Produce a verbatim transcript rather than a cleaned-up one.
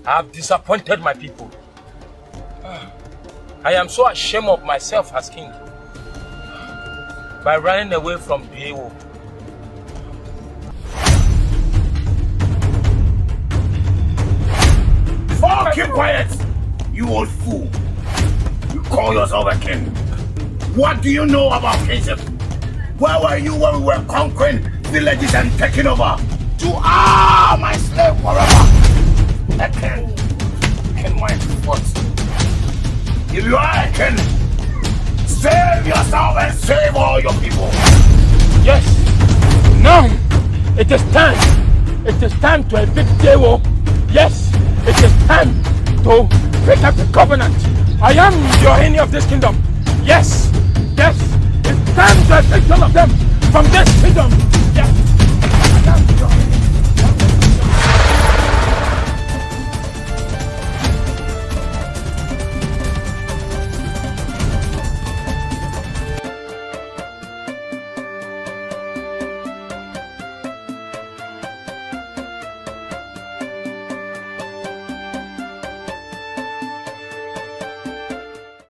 I have disappointed my people. I am so ashamed of myself as king by running away from Adeoye. Oh, keep quiet, you old fool. You call yourself a king. What do you know about kingship? Where were you when we were conquering villages and taking over? You are my slave forever. A king. King my foot. If you are a king, save yourself and save all your people. Yes. Now, it is time. It is time to evict Adeoye. Yes, it is time to break up the covenant. I am the Ohene of this kingdom. Yes, yes, it's time to evict all of them from this kingdom. Yes.